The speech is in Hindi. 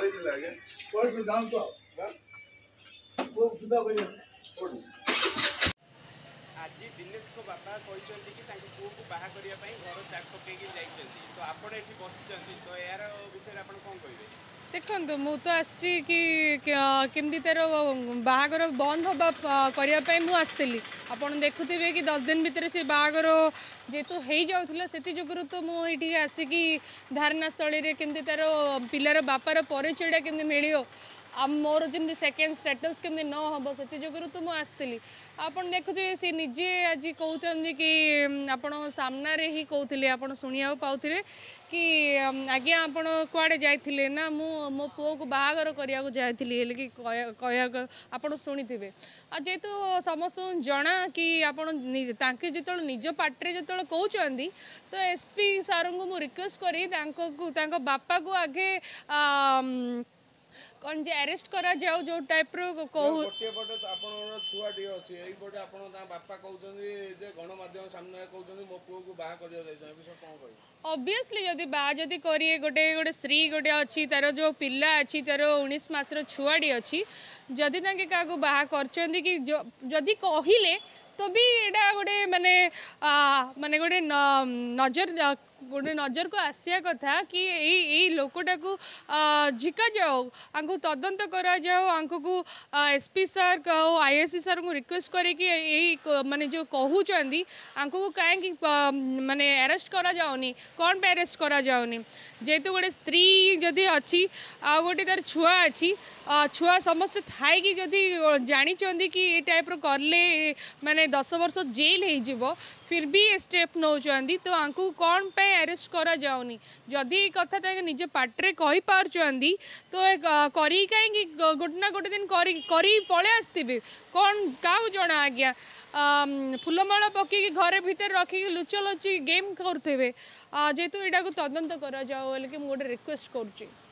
କହିଥିଲେ ଆଜ୍ଞା କହିଥିଲେ ଜାଣନ୍ତୁ କୋଉ ସୁଧା କହିଲେ आज दिनेश को बापा कहते कि पुओ को बाहा करने घर चाक पकईकि जाइए तो आप बस तो यार विषय आप कौन कहे देखो मु तो आसी कि केमती तार बाहागर बंद हवा करने मुझे आसती आपड़ देखुवे कि 10 दिन भितर से बाहागर जेहेतु हो जाऊला से जुगुरु तो मुझे आसिकी धारणा स्थल केमती तार पिलार बापार परिचयटा केमती मिल मोर जमी सेकेंड स्टेटस केमती न हम से जुगुरु तो मुझे आसती आप देखुए सी निजे आज कहते कि आप सामने ही कहते आप शुणा पाते कि आज्ञा आप कुआड़े जाइए ना मो पुओ को बाहागर करने जाइए कि कह आप शुणी जेहेतु समस्त जना कि आपके जो निज पाटे जो कहते तो एसपी सार को मुझे रिक्वेस्ट करी बापा को आगे कौन जे अरेस्ट करा जाओ जो टाइप रो गोटे पटे आपन छुआटी अछि एई पटे आपन ता बापा कहउछन जे गणमाध्यम सामने कहउछन मो पुओ को बाहा करिया जाय विषय कोन कहि ऑब्वियसली जदी बा जदी करिए गोटे गोटे स्त्री गोटे अछि तार जो पिल्ला अछि तार 19 मास रो छुआडी अछि जदी ताके का को बाहा करचंदी कि जदी कहिले तो भी एटा गोटे माने माने गोटे नजर को आसिया कथा कि यही लोकटा को झिका जाओ आंको तदंत करा जाओ आंको को एसपी सर आईएससी सर को रिक्वेस्ट करे कि यही माने जो कहउचंदी आंको को काहे माने अरेस्ट करा जाओनी कौन पे अरेस्ट करा जाओनी जेहेतु गोटे स्त्री जदि अच्छी आ गोटे तार छुआ अच्छी छुआ समस्ते थाई कि जदि जानी कि ये टाइप रो करले माने 10 वर्ष जेल हो फिर भी स्टेप नौचंदी तो आंको कौन पे अरेस्ट करा जाओनी जदि कथा ताके निज पाटरे कहि पारचंदी तो करी कहीं गोटे ना गोटे दिन करी पळे आस्तिबे कौन का जना आज्ञा फुलमाला पकईकि घरे भितर रखिक लुचलुची गेम करते जेहेतु यहाँ को तदंत करा जाओ बोलिक मुझे गोटे रिक्वेस्ट करुँची।